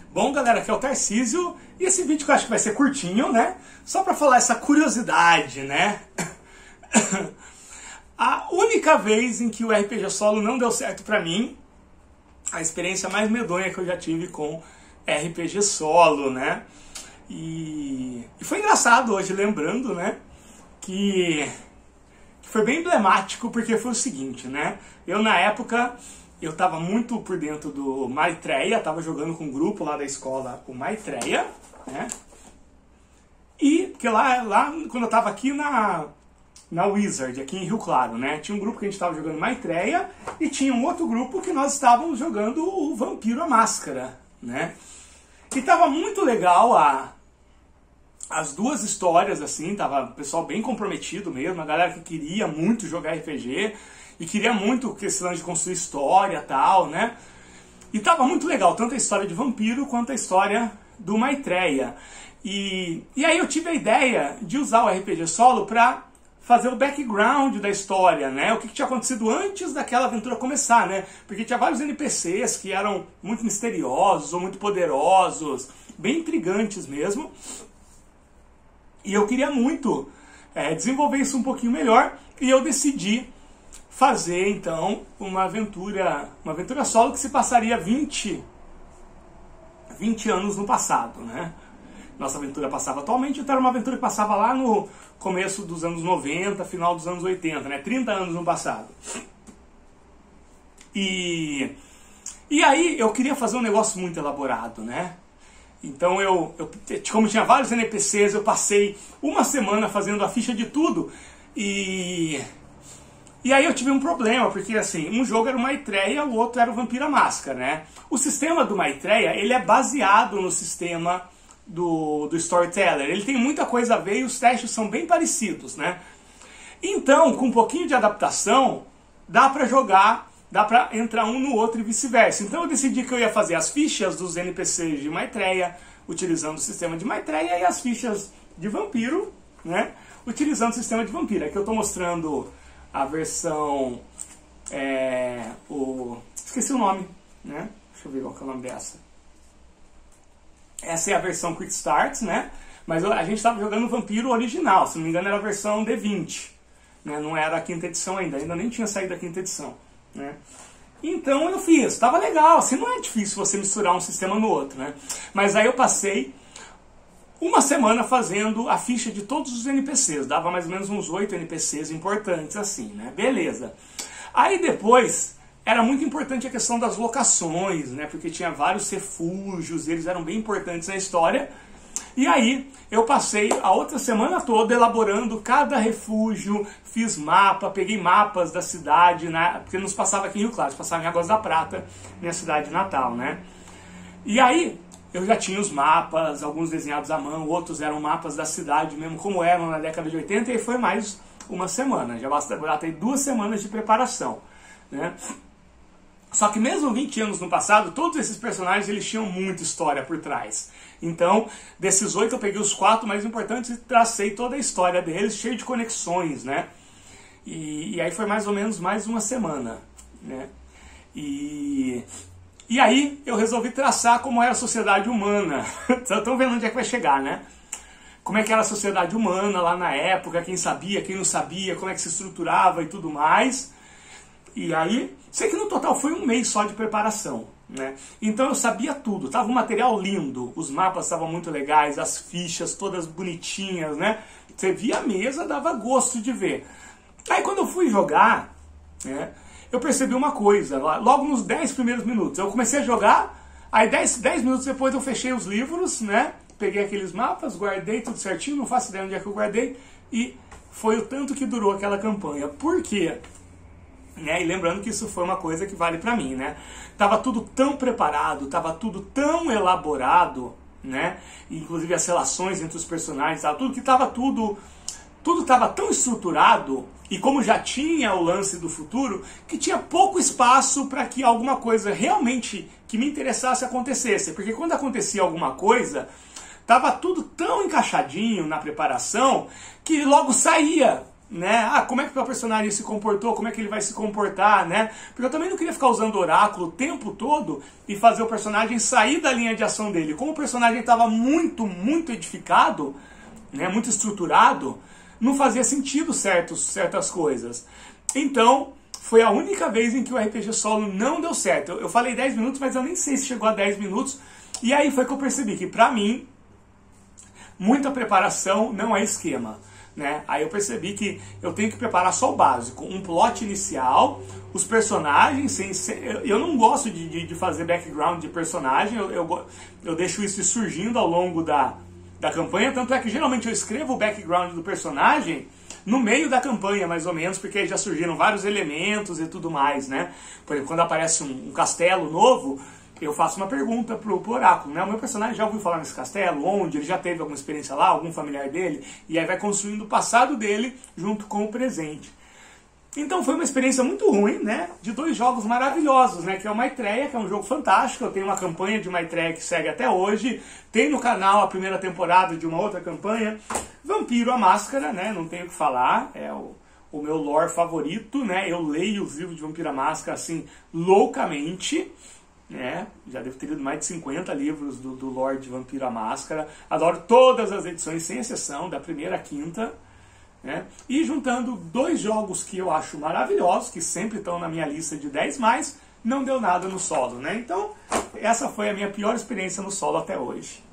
Bom, galera, aqui é o Tarcísio e esse vídeo que eu acho que vai ser curtinho, né? Só pra falar essa curiosidade, né? A única vez em que o RPG solo não deu certo pra mim, a experiência mais medonha que eu já tive com RPG solo, né? E foi engraçado hoje, lembrando, né? Que foi bem emblemático, porque foi o seguinte, né? Eu, na época, eu tava muito por dentro do Maitreya, tava jogando com um grupo lá da escola, o Maitreya, né? E, porque lá quando eu tava aqui na Wizard, aqui em Rio Claro, né? Tinha um grupo que a gente tava jogando Maitreya e tinha um outro grupo que nós estávamos jogando o Vampiro à Máscara, né? E tava muito legal as duas histórias, assim, tava o pessoal bem comprometido mesmo, a galera que queria muito jogar RPG e queria muito esse lance de construir história e tal, né? E tava muito legal, tanto a história de vampiro quanto a história do Maitreya. E aí eu tive a ideia de usar o RPG solo pra fazer o background da história, né? O que tinha acontecido antes daquela aventura começar, né? Porque tinha vários NPCs que eram muito misteriosos ou muito poderosos, bem intrigantes mesmo. E eu queria muito desenvolver isso um pouquinho melhor, e eu decidi fazer, então, uma aventura solo que se passaria 20 anos no passado, né? Nossa aventura passava atualmente, então era uma aventura que passava lá no começo dos anos 90, final dos anos 80, né? 30 anos no passado. E aí eu queria fazer um negócio muito elaborado, né? Então como tinha vários NPCs, eu passei uma semana fazendo a ficha de tudo. E aí eu tive um problema, porque assim, um jogo era o Maitreya, o outro era o Vampiro à Máscara, né? O sistema do Maitreya, ele é baseado no sistema do Storyteller. Ele tem muita coisa a ver e os testes são bem parecidos, né? Então, com um pouquinho de adaptação, dá pra jogar, dá pra entrar um no outro e vice-versa. Então eu decidi que eu ia fazer as fichas dos NPCs de Maitreya, utilizando o sistema de Maitreya, e as fichas de vampiro, né? Utilizando o sistema de vampiro. Aqui eu tô mostrando a versão... esqueci o nome, né? Deixa eu ver qual que é o nome dessa. Essa é a versão Quick Start, né? Mas a gente estava jogando o Vampiro original, se não me engano era a versão D20. Né? Não era a quinta edição ainda nem tinha saído a quinta edição. Né? Então eu fiz, estava legal, assim, não é difícil você misturar um sistema no outro. Né? Mas aí eu passei uma semana fazendo a ficha de todos os NPCs, dava mais ou menos uns 8 NPCs importantes assim, né? Beleza. Aí depois... Era muito importante a questão das locações, né? Porque tinha vários refúgios, eles eram bem importantes na história. E aí eu passei a outra semana toda elaborando cada refúgio, fiz mapa, peguei mapas da cidade, né? Porque nos passava aqui em Rio Claro, passava em Águas da Prata, minha cidade natal, né? E aí eu já tinha os mapas, alguns desenhados à mão, outros eram mapas da cidade mesmo, como eram na década de 80, e aí foi mais uma semana, já bastei 2 semanas de preparação, né? Só que mesmo 20 anos no passado, todos esses personagens eles tinham muita história por trás. Então, desses 8 eu peguei os 4 mais importantes e tracei toda a história deles, cheio de conexões, né? E aí foi mais ou menos mais uma semana, né? E aí eu resolvi traçar como era a sociedade humana. Estão vendo onde é que vai chegar, né? Como é que era a sociedade humana lá na época, quem sabia, quem não sabia, como é que se estruturava e tudo mais. E aí, sei que no total foi 1 mês só de preparação, né? Então eu sabia tudo, tava um material lindo, os mapas estavam muito legais, as fichas todas bonitinhas, né? Você via a mesa, dava gosto de ver. Aí quando eu fui jogar, né, eu percebi uma coisa, logo nos 10 primeiros minutos, eu comecei a jogar, aí 10 minutos depois eu fechei os livros, né? Peguei aqueles mapas, guardei tudo certinho, não faço ideia onde é que eu guardei, e foi o tanto que durou aquela campanha. Por quê? Né? E lembrando que isso foi uma coisa que vale pra mim, né? Tava tudo tão preparado, tava tudo tão elaborado, né? Inclusive as relações entre os personagens, tudo tava tão estruturado, e como já tinha o lance do futuro, que tinha pouco espaço para que alguma coisa realmente que me interessasse acontecesse. Porque quando acontecia alguma coisa, tava tudo tão encaixadinho na preparação que logo saía. né? Ah, como é que o personagem se comportou, como é que ele vai se comportar, né? Porque eu também não queria ficar usando oráculo o tempo todo e fazer o personagem sair da linha de ação dele. Como o personagem estava muito edificado, né, muito estruturado, não fazia sentido certas coisas. Então, foi a única vez em que o RPG solo não deu certo. Eu falei 10 minutos, mas eu nem sei se chegou a 10 minutos. E aí foi que eu percebi que, pra mim, muita preparação não é esquema. Né? Aí eu percebi que eu tenho que preparar só o básico, um plot inicial, os personagens, eu não gosto de fazer background de personagem, eu deixo isso surgindo ao longo da campanha, tanto é que geralmente eu escrevo o background do personagem no meio da campanha, mais ou menos, porque aí já surgiram vários elementos e tudo mais, né? Por exemplo, quando aparece um castelo novo, eu faço uma pergunta pro oráculo, né? O meu personagem já ouviu falar nesse castelo? Onde? Ele já teve alguma experiência lá? Algum familiar dele? E aí vai construindo o passado dele junto com o presente. Então foi uma experiência muito ruim, né? De 2 jogos maravilhosos, né? Que é o Maitreya, que é um jogo fantástico. Eu tenho uma campanha de Maitreya que segue até hoje. Tem no canal a primeira temporada de uma outra campanha. Vampiro a Máscara, né? Não tenho o que falar. É o meu lore favorito, né? Eu leio os livros de Vampiro a Máscara, assim, loucamente. Né? Já devo ter lido mais de 50 livros do lore de Vampiro a Máscara. Adoro todas as edições, sem exceção, da primeira à quinta. Né? E juntando 2 jogos que eu acho maravilhosos, que sempre estão na minha lista de 10+, não deu nada no solo. Né? Então, essa foi a minha pior experiência no solo até hoje.